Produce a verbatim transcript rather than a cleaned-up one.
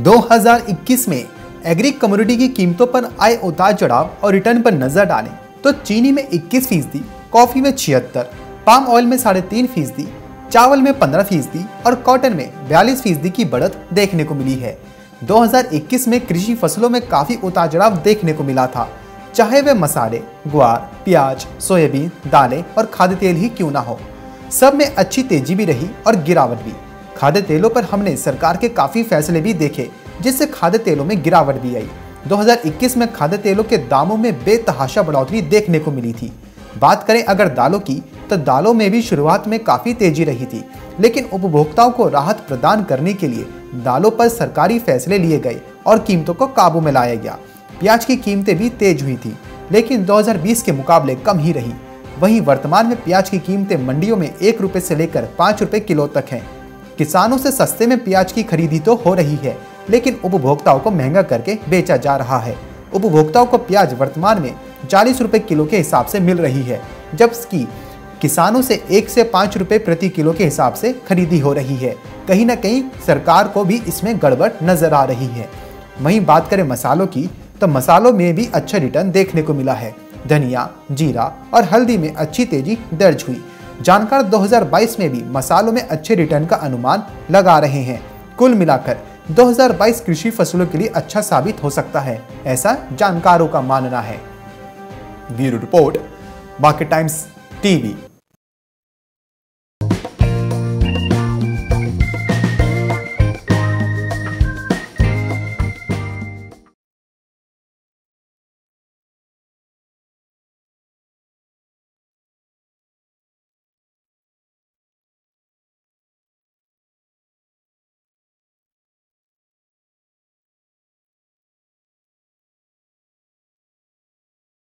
दो हज़ार इक्कीस में एग्री कमोडिटी की कीमतों पर आए उतार चढ़ाव और रिटर्न पर नजर डालें तो चीनी में इक्कीस फीसदी, कॉफी में छिहत्तर, पाम ऑयल में साढ़े तीन फीसदी, चावल में पंद्रह फीसदी और कॉटन में बयालीस फीसदी की बढ़त देखने को मिली है। दो हज़ार इक्कीस में कृषि फसलों में काफी उतार चढ़ाव देखने को मिला था, चाहे वे मसाले, ग्वार, प्याज, सोयाबीन, दालें और खाद्य तेल ही क्यों ना हो। सब में अच्छी तेजी भी रही और गिरावट भी। खाद्य तेलों पर हमने सरकार के काफी फैसले भी देखे जिससे खाद्य तेलों में गिरावट भी आई। दो हज़ार इक्कीस में खाद्य तेलों के दामों में बेतहाशा बढ़ोतरी देखने को मिली थी। बात करें अगर दालों की तो दालों में भी शुरुआत में काफी तेजी रही थी, लेकिन उपभोक्ताओं को राहत प्रदान करने के लिए दालों पर सरकारी फैसले लिए गए और कीमतों को काबू में लाया गया। प्याज की कीमतें भी तेज हुई थी, लेकिन दो हज़ार बीस के मुकाबले कम ही रही। वहीं वर्तमान में प्याज की कीमतें मंडियों में एक रुपए से लेकर पाँच रुपए किलो तक हैं। किसानों से सस्ते में प्याज की खरीदी तो हो रही है, लेकिन उपभोक्ताओं को महंगा करके बेचा जा रहा है। उपभोक्ताओं को प्याज वर्तमान में चालीस रुपए किलो के हिसाब से मिल रही है, जबकि किसानों से एक से पाँच रुपए प्रति किलो के हिसाब से खरीदी हो रही है। कहीं ना कहीं सरकार को भी इसमें गड़बड़ नजर आ रही है। वहीं बात करें मसालों की तो मसालों में भी अच्छा रिटर्न देखने को मिला है। धनिया, जीरा और हल्दी में अच्छी तेजी दर्ज हुई। जानकार दो हज़ार बाईस में भी मसालों में अच्छे रिटर्न का अनुमान लगा रहे हैं। कुल मिलाकर दो हज़ार बाईस कृषि फसलों के लिए अच्छा साबित हो सकता है, ऐसा जानकारों का मानना है। Bureau report, Market Times TV.